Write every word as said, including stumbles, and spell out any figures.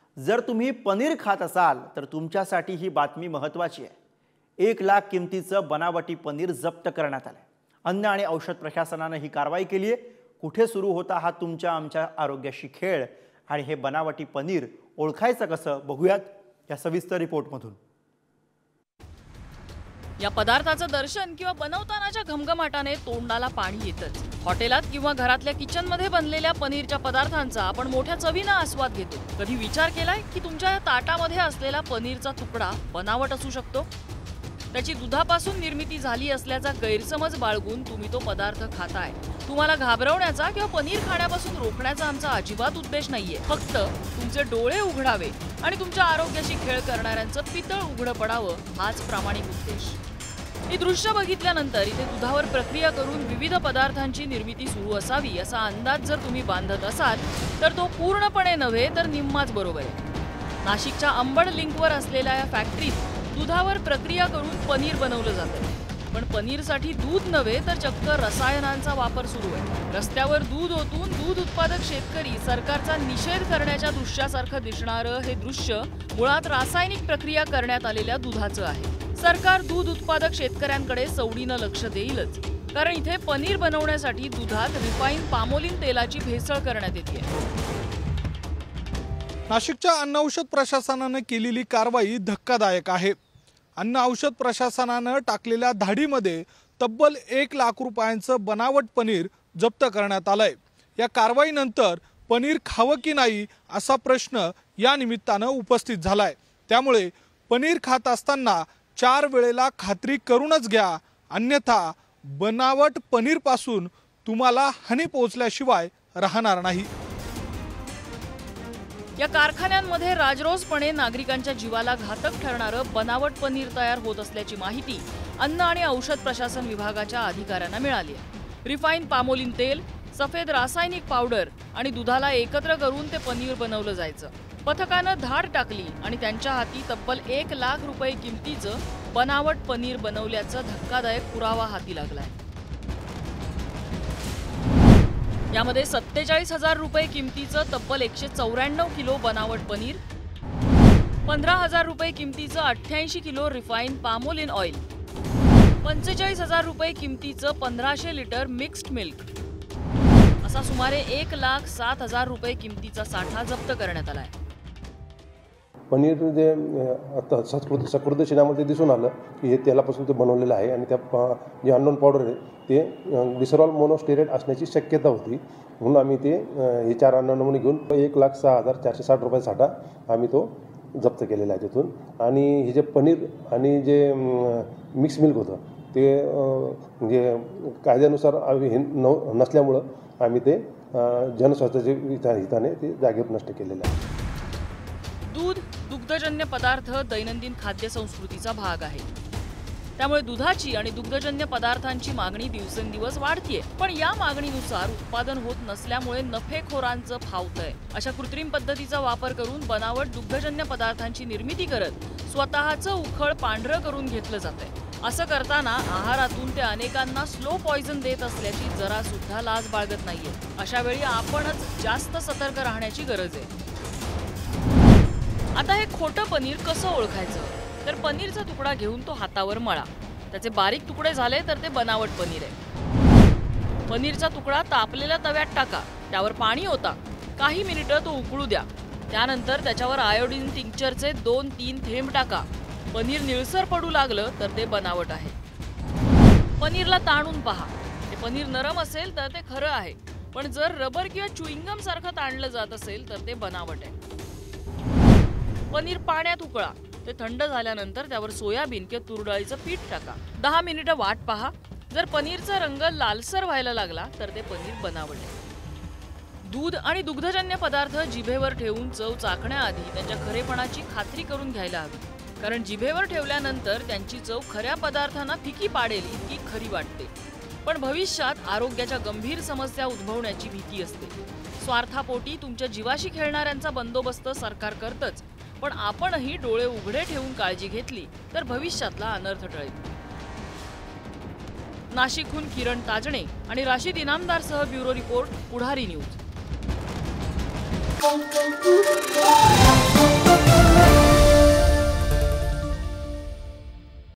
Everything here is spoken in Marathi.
जर तुम्ही पनीर खात असाल तर तुमच्यासाठी ही बातमी महत्त्वाची आहे। एक लाख किमतीचं बनावटी पनीर जप्त करण्यात आले। अन्न आणि औषध प्रशासनाने ही कारवाई केली आहे। कुठे सुरू होता हा तुमच्या आमच्या आरोग्याशी खेळ आणि हे बनावटी पनीर ओळखायचं कसं बघूयात या सविस्तर रिपोर्टमधून। या पदार्थाचं दर्शन किंवा बनवतानाच्या घमघमाटाने तोंडाला पाणी येतच। हॉटेलात किंवा घरातल्या किचन मध्ये बनलेल्या पनीरच्या पदार्थांचा आपण मोठ्या चवीने आस्वाद घेतो। कधी विचार केलाय की तुमच्या ताटामध्ये असलेला पनीरचा तुकडा बनावट असू शकतो? त्याची दुधापासून निर्मिती झाली असल्याचा गैरसमज बाळगून तुम्ही तो पदार्थ खाताय। तुम्हाला घाबरवण्याचा किंवा पनीर खाण्यापासून रोखण्याचा आमचा अजिबात उद्देश नाहीये। फक्त तुमचे डोळे उघडावे आणि तुमच्या आरोग्याशी खेळ करणाऱ्यांचं पितळ उघडं पडावं हाच प्रामाणिक उद्देश। ही दृश्य बघितल्यानंतर इथे दुधावर प्रक्रिया करून विविध पदार्थांची निर्मिती सुरू असावी असा अंदाज जर तुम्ही बांधत असाल तर तो पूर्णपणे नव्हे तर निम्माच बरोबर आहे। नाशिकच्या अंबड लिंकवर असलेल्या या फॅक्टरीत दुधावर प्रक्रिया करून पनीर बनवलं जातं। पण पनीरसाठी दूध नव्हे तर चक्क रसायनांचा वापर सुरू आहे। रस्त्यावर दूध ओतून दूध उत्पादक शेतकरी सरकारचा निषेध करण्याच्या दृश्यासारखं दिसणारं हे दृश्य मुळात रासायनिक प्रक्रिया करण्यात आलेल्या दुधाचं आहे। सरकार दूध उत्पादक शेतकऱ्यांकडे सवडीनं लक्ष देईलच, कारण इथे पनीर बनवण्यासाठी दुधात रिफाईन पामोलिन तेलाची भेसळ करण्यात येते। नाशिकच्या अन्न औषध प्रशासनाने केलेली कारवाई धक्कादायक आहे। अन्न औषध प्रशासनाने टाकलेल्या धाडीमध्ये तब्बल एक लाख रुपयांचं बनावट पनीर जप्त करण्यात आलंय। या कारवाईनंतर पनीर खावं की नाही असा प्रश्न या निमित्तानं उपस्थित झालाय। त्यामुळे पनीर खात असताना चार वेळेला खात्री करूनच घ्या, अन्यथा बनावट पनीर पासून तुम्हाला हानी पोहोचल्याशिवाय राहणार नाही। या कारखान्यांमध्ये राजरोसपणे नागरिकांच्या जीवाला घातक ठरणारं बनावट पनीर तयार होत असल्याची माहिती अन्न आणि औषध प्रशासन विभागाच्या अधिकाऱ्यांना मिळाली आहे। रिफाईन पामोलिन तेल, सफेद रासायनिक पावडर आणि दुधाला एकत्र करून ते पनीर बनवलं जायचं। पथकानं धाड टाकली आणि त्यांच्या हाती तब्बल एक लाख रुपये किमतीचं बनावट पनीर बनवल्याचा धक्कादायक पुरावा हाती लागलाय। यामध्ये सत्तेचाळीस हजार रुपये किमतीचं तब्बल एकशे चौऱ्याण्णव किलो बनावट पनीर, पंधरा हजार रुपये किमतीचं अठ्ठ्याऐंशी किलो रिफाईन पामोलिन ऑइल, पंचेचाळीस हजार रुपये किमतीचं पंधराशे लिटर मिक्स्ड मिल्क असा सुमारे एक लाख सात हजार रुपये किमतीचा साठा जप्त करण्यात आलाय। पनीर जे आता सकृत सकृतशिलामध्ये दिसून आलं की हे तेलापासून ते बनवलेलं आहे आणि त्या जे अननोन पावडर आहे ते ग्लिसरॉल मोनोस्टेरेट असण्याची शक्यता होती, म्हणून आम्ही ते हे चार अन्न नमुने घेऊन एक लाख सहा हजार चारशे साठ रुपये साठा आम्ही तो जप्त केलेला आहे तिथून। आणि हे जे पनीर आणि जे मिक्स मिल्क होतं ते म्हणजे कायद्यानुसार हे नसल्यामुळं आम्ही ते जनस्वास्थ्याच्या हिताने ते जागेवर नष्ट केलेलं आहे। दूध, दुग्धजन्य पदार्थ दैनंदिन खाद्य संस्कृतीचा भाग आहे। त्यामुळे दुधाची आणि दुग्धजन्य पदार्थांची मागणी दिवसेंदिवस वाढतीये। पण या मागणीनुसार उत्पादन होत नसल्यामुळे नफेखोरांचं फावतंय। अशा कृत्रिम पद्धतीचा वापर करून बनावट दुग्धजन्य पदार्थांची निर्मिती करत स्वतःचं उखळ पांढरं करून घेतलं जातंय। असं करताना आहारातून ते अनेकांना स्लो पॉइझन देत असल्याची जरा सुद्धा लाज बाळगत नाहीये। अशा वेळी आपणच जास्त सतर्क राहण्याची गरज आहे। आता हे खोटं पनीर कसं ओळखायचं? तर पनीरचा तुकडा घेऊन तो हातावर मळा, त्याचे बारीक तुकडे झाले तर ते बनावट पनीर आहे। पनीरचा तुकडा तापलेल्या तव्यात टाका, त्यावर पाणी ओता, काही मिनिटं तो उकळू द्या। त्यानंतर त्याच्यावर आयोडीन टिंक्चरचे दोन तीन थेंब टाका। पनीर निळसर पडू लागलं तर ते बनावट आहे। पनीरला ताणून पहा, ते पनीर नरम असेल तर ते खरं आहे, पण जर रबर किंवा च्युइंगम सारखं ताणलं जात असेल तर ते बनावट आहे। पनीर पाण्यात उकळा, ते थंड झाल्यानंतर त्यावर सोयाबीन किंवा तूर डाळीचं पीठ टाका। दहा मिनिटं वाट पहा, जर पनीरचा रंग लालसर व्हायला लागला तर ते पनीर बनावट आहे। दूध आणि दुग्धजन्य पदार्थ जिभेवर ठेवून चव चाखण्याआधी त्यांच्या खरेपणाची खात्री करून घ्यायला हवी, कारण जिभेवर ठेवल्यानंतर त्यांची चव खऱ्या पदार्थांना फिकी पाडेल इतकी खरी वाटते। पण भविष्यात आरोग्याच्या गंभीर समस्या उद्भवण्याची भीती असते। स्वार्थापोटी तुमच्या जीवाशी खेळणाऱ्यांचा बंदोबस्त सरकार करतच, पण आपणही डोळे उघडे ठेवून काळजी घेतली तर भविष्यातला अनर्थ टळेल। नाशिकहून किरण ताजणे आणि राशीद इनामदारसह ब्युरो रिपोर्ट, पुढारी न्यूज।